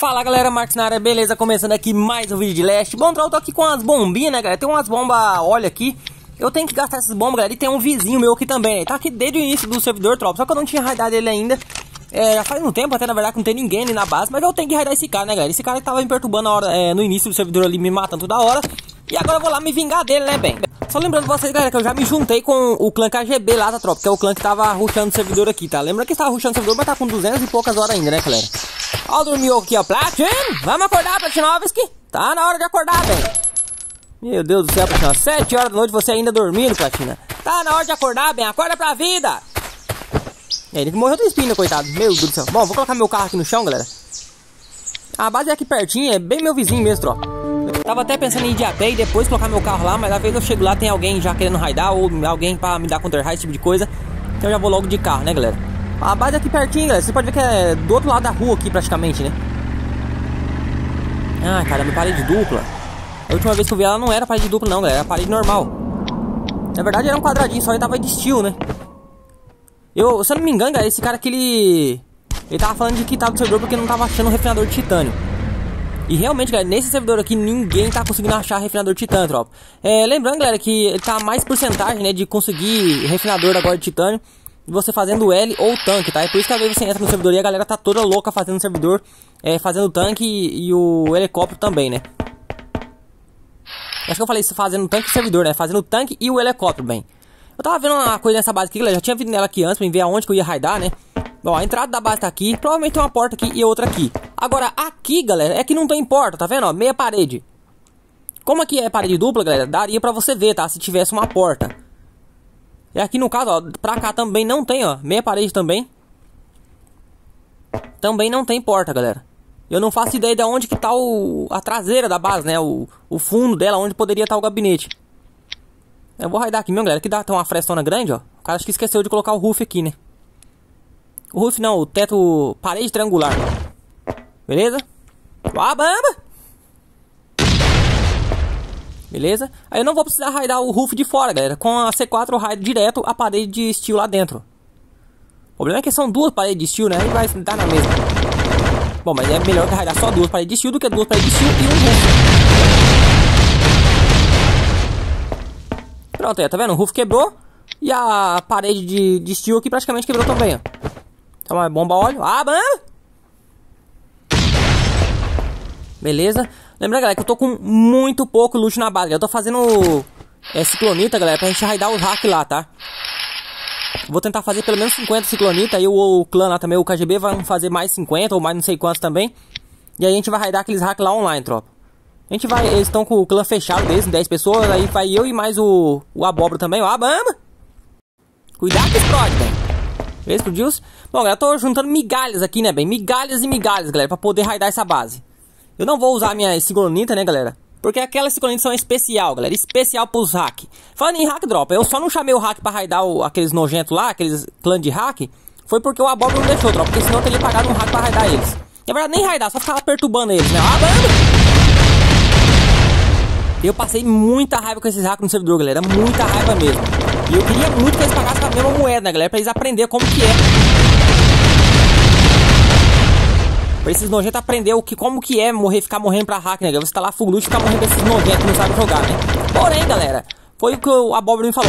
Fala galera, Marcos na área, beleza? Começando aqui mais um vídeo de Last. Bom, eu tô aqui com as bombinhas, né galera? Tem umas bombas, olha aqui. Eu tenho que gastar essas bombas, galera. E tem um vizinho meu aqui também. Ele tá aqui desde o início do servidor, tropa. Só que eu não tinha raidado ele ainda. Já faz um tempo, até na verdade, que não tem ninguém ali na base. Mas eu tenho que raidar esse cara, né galera? Esse cara que tava me perturbando na hora, no início do servidor ali, me matando toda hora. E agora eu vou lá me vingar dele, né, bem? Só lembrando vocês, galera, que eu já me juntei com o clã KGB lá, tá, tropa? Que é o clã que tava rushando o servidor aqui, tá? Lembra que estava rushando o servidor, mas tá com 200 e poucas horas ainda, né, galera? Ó, dormiu aqui, ó, Platin. Vamos acordar, Platinovski. Tá na hora de acordar, bem. Meu Deus do céu, Platina. 7 horas da noite, você ainda dormindo, Platina. Tá na hora de acordar, bem. Acorda pra vida. Ele que morreu do espinho, coitado. Meu Deus do céu. Bom, vou colocar meu carro aqui no chão, galera. A base é aqui pertinho, é bem meu vizinho mesmo, tropa. Tava até pensando em ir de a pé e depois colocar meu carro lá, mas às vezes eu chego lá, tem alguém já querendo raidar ou alguém pra me dar counter-raid, esse tipo de coisa. Então eu já vou logo de carro, né, galera? A base é aqui pertinho, galera. Você pode ver que é do outro lado da rua aqui, praticamente, né? Ah, caramba, parede dupla. A última vez que eu vi ela não era parede dupla não, galera. Era parede normal. Na verdade era um quadradinho, só ele tava de steel, né? Se eu não me engano, galera, esse cara aqui, ele tava falando de quitar do servidor porque não tava achando um refinador de titânio. E realmente, galera, nesse servidor aqui ninguém tá conseguindo achar refinador de titânio, tropa. Lembrando, galera, que ele tá mais porcentagem, né, de conseguir refinador agora de titânio, você fazendo L ou tanque, tá? É por isso que às vezes você entra no servidor e a galera tá toda louca fazendo servidor, fazendo tanque e o helicóptero também, né? Acho que eu falei isso, fazendo tanque e servidor, né? Fazendo tanque e o helicóptero, bem. Eu tava vendo uma coisa nessa base aqui, galera, já tinha vindo nela aqui antes pra ver aonde que eu ia raidar, né? Bom, a entrada da base tá aqui, provavelmente tem uma porta aqui e outra aqui. Agora, aqui, galera, é que não tem porta, tá vendo, ó? Meia parede. Como aqui é parede dupla, galera, daria pra você ver, tá? Se tivesse uma porta. E aqui no caso, ó, pra cá também não tem, ó, meia parede também. Também não tem porta, galera. Eu não faço ideia de onde que tá a traseira da base, né? O fundo dela, onde poderia estar o gabinete. Eu vou raidar aqui mesmo, galera, que tem uma frestona grande, ó. O cara acho que esqueceu de colocar o roof aqui, né? O roof não, o teto, parede triangular. Beleza? Bamba! Beleza? Aí eu não vou precisar raidar o roof de fora, galera. Com a C4 eu raido direto a parede de steel lá dentro. O problema é que são duas paredes de steel, né? Aí vai dar na mesma. Bom, mas é melhor que raidar só duas paredes de steel do que duas paredes de steel e um roof. Pronto, aí, tá vendo? O roof quebrou. E a parede de steel aqui praticamente quebrou também, ó. Então é bomba óleo. Bamba! Beleza? Lembra, galera, que eu tô com muito pouco loot na base. Eu tô fazendo ciclonita, galera, pra gente raidar os hacks lá, tá? Vou tentar fazer pelo menos 50 ciclonita. Aí o clã lá também, o KGB, vai fazer mais 50 ou mais não sei quantos também. E aí a gente vai raidar aqueles hacks lá online, tropa. A gente vai, eles estão com o clã fechado deles, 10 pessoas. Aí vai eu e mais o abóbora também. Bamba! Cuidado que explode, velho. Explodiu. Bom, galera, eu tô juntando migalhas aqui, né, bem? Migalhas e migalhas, galera, pra poder raidar essa ciclonita. Eu não vou usar a minha ciclonita, né, galera? Porque aquelas ciclonitas são especial, galera. Especial pros hack. Falando em hack drop, eu só não chamei o hack pra raidar aqueles nojentos lá, aqueles clãs de hack. Foi porque o abóbora não deixou, drop. Porque senão eu teria pagado um hack pra raidar eles. Na verdade, nem raidar, só ficava perturbando eles, né? Eu passei muita raiva com esses hacks no servidor, galera. Muita raiva mesmo. E eu queria muito que eles pagassem a mesma moeda, né, galera? Pra eles aprenderem como que é. Pra esses nojentos aprender como que é ficar morrendo pra hack, né, galera? Você tá lá full loot e ficar morrendo pra esses nojentos que não sabem jogar, né? Porém, galera, foi o que o abóbora me falou.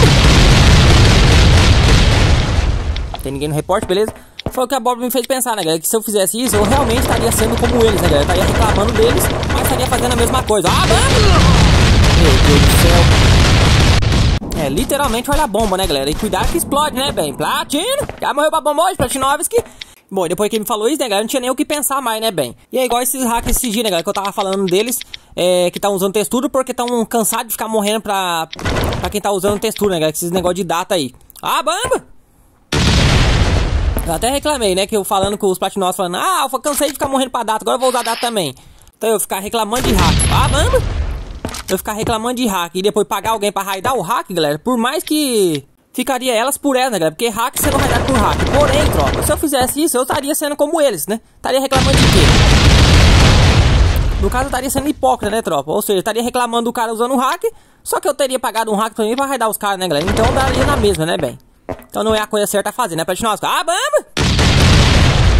Tem ninguém no reporte, beleza? Foi o que a abóbora me fez pensar, né, galera? Que se eu fizesse isso, eu realmente estaria sendo como eles, né, galera? Eu estaria reclamando deles, mas estaria fazendo a mesma coisa. Meu Deus do céu. Literalmente olha a bomba, né, galera? E cuidado que explode, né, bem? Platino! Já morreu pra bomba hoje, Platinovski? Bom, depois que ele me falou isso, né, galera, não tinha nem o que pensar mais, né, bem? E é igual esses hackers esses dias, né, galera, que eu tava falando deles, que estão usando textura porque estão cansados de ficar morrendo pra quem tá usando textura, né, galera? Esses negócios de data aí. Bamba! Eu até reclamei, né, que eu falando com os Platinovos, falando, eu cansei de ficar morrendo pra data, agora eu vou usar data também. Então eu ficar reclamando de hack. Bamba! Eu ficar reclamando de hack e depois pagar alguém pra raidar o hack, galera, por mais que ficaria elas por elas, né, galera? Porque hack você não vai dar por hack. Porém, tropa, se eu fizesse isso, eu estaria sendo como eles, né? Estaria reclamando de quê? No caso, eu estaria sendo hipócrita, né, tropa? Ou seja, eu estaria reclamando do cara usando o hack, só que eu teria pagado um hack pra mim pra raidar os caras, né, galera? Então daria na mesma, né, bem? Então não é a coisa certa a fazer, né, Platinovski? Bamba!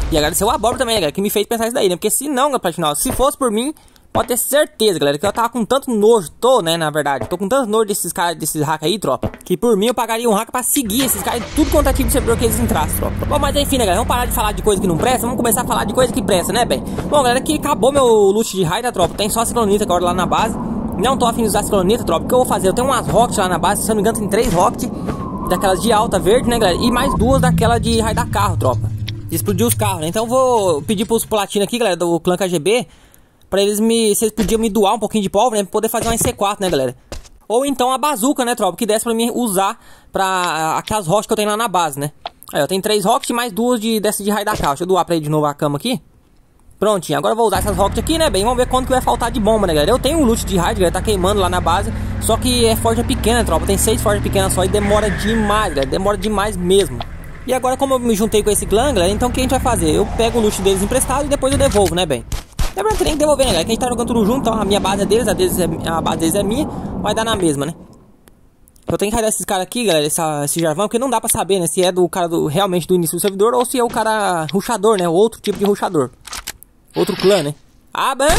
E agradecer o Abóbora também, galera, que me fez pensar isso daí, né? Porque se não, Platinovski, se fosse por mim, pode ter certeza, galera, que eu tava com tanto nojo, né, na verdade. Tô com tanto nojo desses caras, desses hackers aí, tropa, que por mim eu pagaria um hacker pra seguir esses caras em tudo quanto é tipo de servidor que eles entrassem, tropa. Bom, mas enfim, né, galera, vamos parar de falar de coisa que não presta, vamos começar a falar de coisa que presta, né, bem? Bom, galera, aqui acabou meu loot de raid, tropa. Tem só ciclonita agora lá na base. Não tô afim de usar ciclonita, tropa. O que eu vou fazer? Eu tenho umas rockets lá na base, se eu não me engano tem 3 rockets, daquelas de alta verde, né, galera? E mais 2 daquela de raidar carro, tropa. De explodir os carros, né? Então eu vou pedir pros platinos aqui, galera, do clã KGB, pra eles se eles podiam me doar um pouquinho de pólvora, né? Pra poder fazer uma IC4, né, galera? Ou então a bazuca, né, tropa? Que desse pra mim usar pra aquelas rockets que eu tenho lá na base, né? Aí, eu tenho 3 rockets e mais 2 dessas de raid da carro. Deixa eu doar pra ele de novo a cama aqui. Prontinho, agora eu vou usar essas rockets aqui, né, bem? Vamos ver quanto que vai faltar de bomba, né, galera? Eu tenho um loot de raid, galera, tá queimando lá na base. Só que é forja pequena, né, tropa? Tem 6 forjas pequenas só e demora demais, galera. Demora demais mesmo. E agora, como eu me juntei com esse clã, galera, então o que a gente vai fazer? Eu pego o loot deles emprestado e depois eu devolvo, né, bem? É pra não ter nem que devolver, né, galera? Que a gente tá jogando tudo junto, então a minha base é deles, a base deles é minha. Vai dar na mesma, né? Eu tenho que raidar esses caras aqui, galera, esse Jarvão, porque não dá pra saber, né, se é do cara realmente do início do servidor ou se é o cara rushador, né, outro tipo de rushador. Outro clã, né? Ah, banda!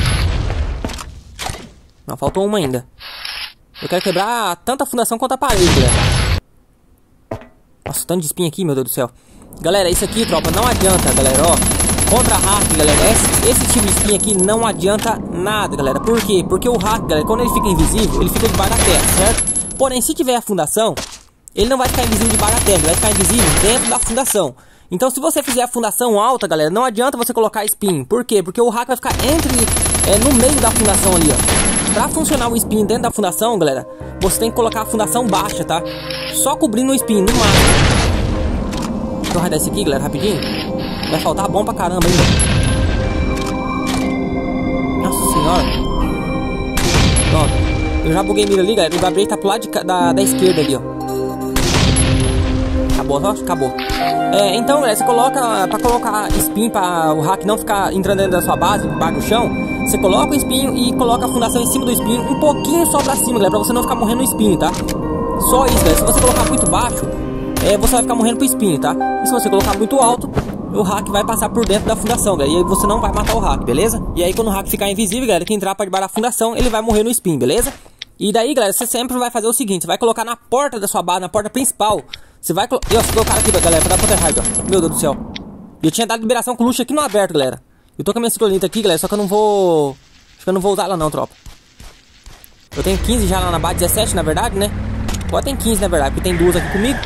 Não, faltou uma ainda. Eu quero quebrar tanto a fundação quanto a parede, galera. Nossa, tanto de espinha aqui, meu Deus do céu. Galera, isso aqui, tropa, não adianta, galera, ó. Contra hack, galera, esse tipo de espinha aqui não adianta nada, galera. Por quê? Porque o hack, galera, quando ele fica invisível, ele fica debaixo da terra, certo? Porém, se tiver a fundação, ele não vai ficar invisível debaixo da terra, ele vai ficar invisível dentro da fundação. Então, se você fizer a fundação alta, galera, não adianta você colocar spin. Por quê? Porque o hack vai ficar no meio da fundação ali, ó. Pra funcionar o spin dentro da fundação, galera, você tem que colocar a fundação baixa, tá? Só cobrindo o spin, no máximo. Deixa eu raidar esse aqui, galera, rapidinho. Vai faltar bom pra caramba ainda. Nossa senhora. Pronto. Eu já buguei mira ali, galera. O Gabriel tá pro lado da esquerda ali, ó. Acabou, ó, acabou. Então, galera, você coloca, pra colocar spin, pra o hack não ficar entrando dentro da sua base, embaixo do chão, você coloca o spin e coloca a fundação em cima do spin, um pouquinho só pra cima, galera, pra você não ficar morrendo no spin, tá? Só isso, galera. Se você colocar muito baixo, você vai ficar morrendo pro spin, tá? E se você colocar muito alto, o hack vai passar por dentro da fundação, galera, e aí você não vai matar o hack, beleza? E aí quando o hack ficar invisível, galera, que entrar pra debaixo da fundação, ele vai morrer no spin, beleza? E daí, galera, você sempre vai fazer o seguinte, você vai colocar na porta da sua base, na porta principal. Você vai colocar... Eu vou colocar aqui, galera, pra dar contra raid, ó. Meu Deus do céu. Eu tinha dado liberação com o luxo aqui no aberto, galera. Eu tô com a minha ciclonita aqui, galera, só que eu não vou... Acho que eu não vou usar ela não, tropa. Eu tenho 15 já lá na base, 17 na verdade, né? Agora tem 15 na verdade, porque tem 2 aqui comigo.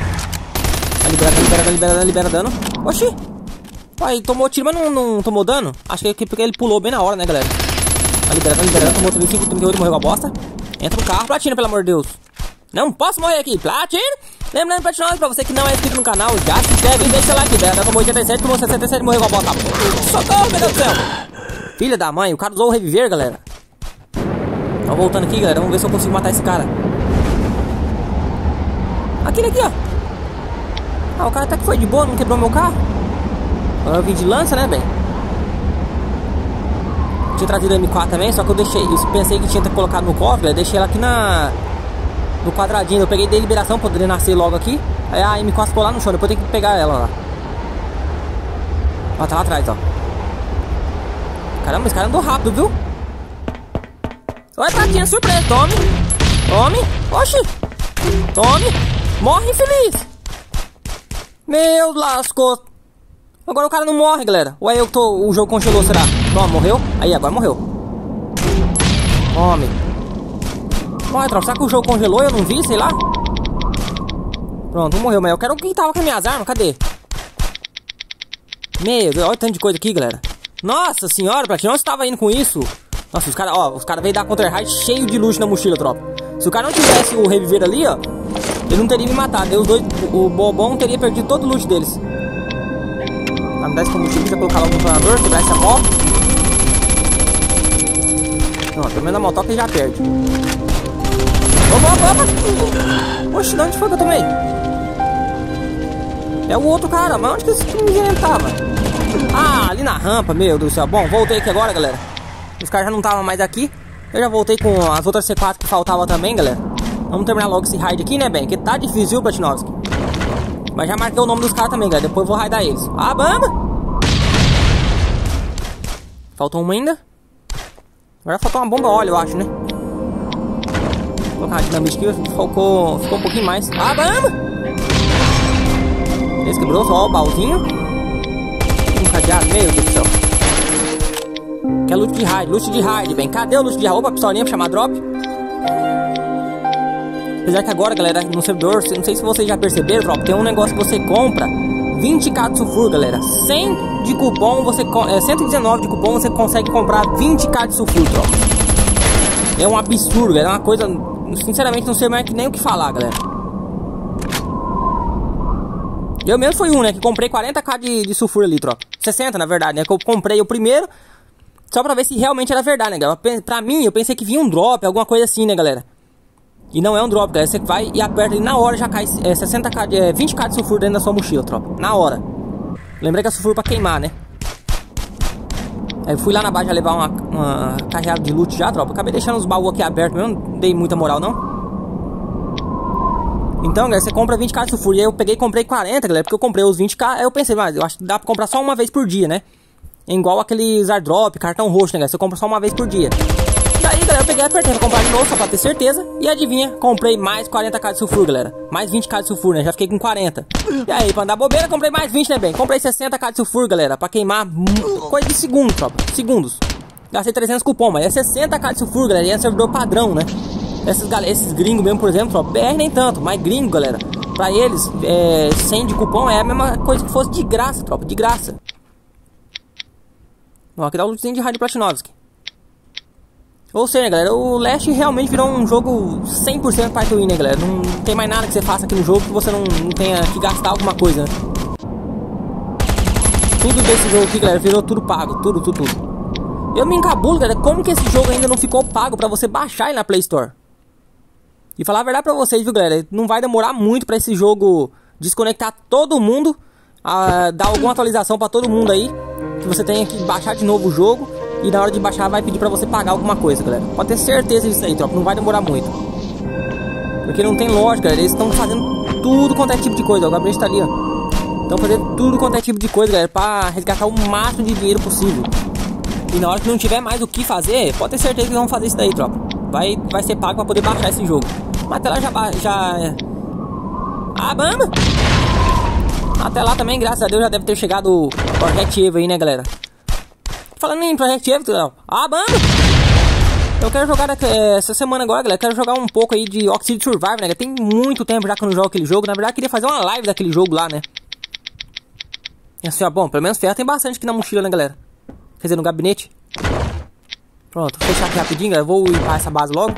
Tá libera dano. Oxi. Pai, tomou tiro, mas não tomou dano. Acho que é porque ele pulou bem na hora, né, galera? Tá liberando, tomou 35, 38, morreu com a bosta. Entra no carro, Platino, pelo amor de Deus. Não posso morrer aqui, Platino. Lembrando, Platino, pra você que não é inscrito no canal, já se inscreve e deixa seu like, velho. Tomou 87, tomou 67, morreu com a bosta. Socorro, meu Deus do céu. Filha da mãe, o cara usou o reviver, galera. Tô voltando aqui, galera, vamos ver se eu consigo matar esse cara. Aquele aqui, ó. Ah, o cara até que foi de boa, não quebrou meu carro. Eu vim de lança, né, bem? Tinha trazido a M4 também, só que eu deixei. Eu pensei que tinha colocado no cofre, eu deixei ela aqui no quadradinho. Eu peguei de liberação pra poder nascer logo aqui. Aí a M4 ficou lá no chão, depois tem que pegar ela lá. Ó, tá lá atrás, ó. Caramba, esse cara andou rápido, viu? Olha, Tatinha, surpresa, tome. Tome, oxi. Tome, morre, infeliz. Meu lascou. Agora o cara não morre, galera. Ou é eu que o jogo congelou, será? Toma, morreu? Aí, agora morreu. Tome. Olha, tropa, será que o jogo congelou? Eu não vi, sei lá. Pronto, não morreu, mas eu quero quem tava com as minhas armas, cadê? Meu Deus, olha o tanto de coisa aqui, galera. Nossa senhora, pra onde você tava indo com isso? Nossa, os caras veio dar counter-raid cheio de luxo na mochila, tropa. Se o cara não tivesse o reviver ali, ó, ele não teria me matado. Os dois, o Bobão teria perdido todo o loot deles. Tá, me dá esse combustível, deixa eu colocar logo no planador, quebrar essa moto. Não, pelo menos a motoca ele já perde. Opa! Oxe, de onde foi que eu tomei? É o outro cara, mas onde que esse miséria tava? Ah, ali na rampa, meu Deus do céu. Bom, voltei aqui agora, galera. Os caras já não estavam mais aqui. Eu já voltei com as outras C4 que faltavam também, galera. Vamos terminar logo esse raid aqui, né, bem? Que tá difícil, viu, Platinovski? Mas já marquei o nome dos caras também, galera. Depois eu vou raidar eles. Ah, bamba! Faltou uma ainda. Agora faltou uma bomba óleo, eu acho, né? Vou colocar uma dinamite aqui, ficou um pouquinho mais. Ah, vamos! Esse quebrou, só o baúzinho. Um cadeado, meu Deus do céu. Que é loot de raid, bem. Cadê o loot de raid? Opa, pistolinha pra chamar drop. Apesar que agora, galera, no servidor, não sei se vocês já perceberam, drop, tem um negócio que você compra 20k de sulfuro, galera. 100 de cupom, 119 de cupom, você consegue comprar 20k de sulfuro, drop. É um absurdo, galera. É uma coisa, sinceramente, não sei mais nem o que falar, galera. Eu mesmo fui um, né, que comprei 40k de sulfuro ali, tropa. 60, na verdade, né, que eu comprei o primeiro só pra ver se realmente era verdade, né, galera. Pra mim, eu pensei que vinha um drop, alguma coisa assim, né, galera. E não é um drop, galera. Você vai e aperta e na hora já cai 20k de sulfuro dentro da sua mochila, tropa. Na hora. Lembrei que é sulfuro pra queimar, né. Aí eu fui lá na base já levar uma carreada de loot já, tropa. Acabei deixando os baús aqui abertos mesmo, não dei muita moral, não. Então, galera, você compra 20k de sulfuro. E aí eu peguei e comprei 40, galera, porque eu comprei os 20k. Aí eu pensei, mas eu acho que dá pra comprar só uma vez por dia, né? É igual aqueles airdrop, cartão roxo, né, galera? Você compra só uma vez por dia. Daí, galera, eu peguei e apertei pra comprar de novo, só pra ter certeza. E adivinha, comprei mais 40k de sulfuro, galera. Mais 20k de sulfuro, né? Já fiquei com 40. E aí, pra andar bobeira, comprei mais 20, né, bem? Comprei 60k de sulfuro, galera, pra queimar coisa de segundo, tropa. Segundos. Gastei 300 cupom, mas é 60k de sulfuro, galera. E é servidor padrão, né? Esses gringos mesmo, por exemplo, ó, BR nem tanto, mas gringo, galera, pra eles, 100 de cupom é a mesma coisa que fosse de graça, tropa, de graça. Ó, aqui dá o lootzinho de Rádio Platinovski. Ou seja, galera, o Last realmente virou um jogo 100% pay to win, né, galera? Não tem mais nada que você faça aqui no jogo que você não tenha que gastar alguma coisa, né? Tudo desse jogo aqui, galera, virou tudo pago, tudo. Eu me encabulo, galera, como que esse jogo ainda não ficou pago pra você baixar ele na Play Store? E falar a verdade pra vocês, viu, galera, não vai demorar muito pra esse jogo desconectar todo mundo, dar alguma atualização pra todo mundo aí, que você tenha que baixar de novo o jogo, e na hora de baixar vai pedir pra você pagar alguma coisa, galera. Pode ter certeza disso aí, tropa, não vai demorar muito. Porque não tem lógica, galera, eles estão fazendo tudo quanto é tipo de coisa, ó, o Gabriel tá ali, ó. Estão fazendo tudo quanto é tipo de coisa, galera, pra resgatar o máximo de dinheiro possível. E na hora que não tiver mais o que fazer, pode ter certeza que eles vão fazer isso daí, tropa. Vai ser pago pra poder baixar esse jogo. Mas até lá já... Ah, vamos! Até lá também, graças a Deus, já deve ter chegado o Project Evo aí, né, galera? Falando em Project Evo, ah, vamos! Eu quero jogar essa semana agora, galera. Quero jogar um pouco aí de Oxide Survival, né? Tem muito tempo já que eu não jogo aquele jogo. Na verdade, eu queria fazer uma live daquele jogo lá, né? E assim, ó, bom, pelo menos ferro tem bastante aqui na mochila, né, galera? Quer dizer, no gabinete. Pronto, vou fechar aqui rapidinho, galera. Vou limpar essa base logo.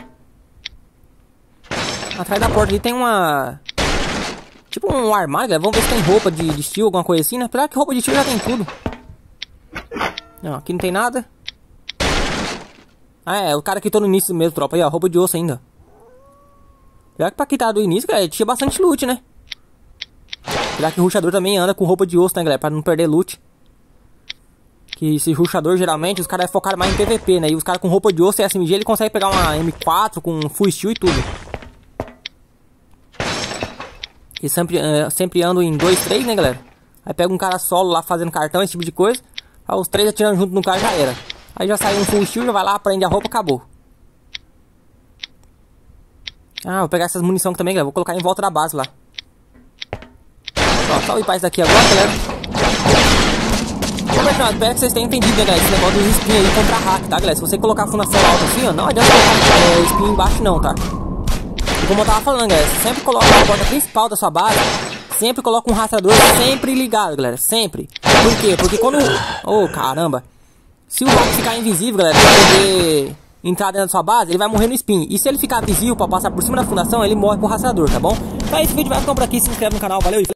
Atrás da porta ali tem uma... tipo um armário, galera. Vamos ver se tem roupa de estilo, alguma coisa assim, né? Apesar que roupa de estilo já tem tudo. Não, aqui não tem nada. Ah, é, o cara que tô no início mesmo, tropa. Aí, ó, roupa de osso ainda. Apesar que pra quem tá do início, galera, tinha bastante loot, né? Apesar que o rushador também anda com roupa de osso, né, galera? Pra não perder loot. Que esse rushador, geralmente, os caras focaram mais em PVP, né? E os caras com roupa de osso e SMG, ele consegue pegar uma M4 com full steel e tudo. E sempre andam em 2, 3, né, galera? Aí pega um cara solo lá fazendo cartão, esse tipo de coisa. Aí os 3 atirando junto no cara já era. Aí já sai um full steel, já vai lá, prende a roupa, acabou. Ah, vou pegar essas munições também, galera. Vou colocar em volta da base lá. Ó, só ir pra isso daqui agora, galera. Espero que vocês tenham entendido, né, galera? Esse negócio dos spin aí contra hack, tá, galera? Se você colocar a fundação alta assim, ó, não adianta colocar spin embaixo não, tá? E como eu tava falando, galera, sempre coloca a porta principal da sua base. Sempre coloca um rastreador sempre ligado, galera. Sempre. Por quê? Porque quando... oh, caramba. Se o hack ficar invisível, galera, pra poder entrar dentro da sua base, ele vai morrer no spin. E se ele ficar visível pra passar por cima da fundação, ele morre pro rastreador, tá bom? Então esse vídeo vai ficando por aqui. Se inscreve no canal. Valeu!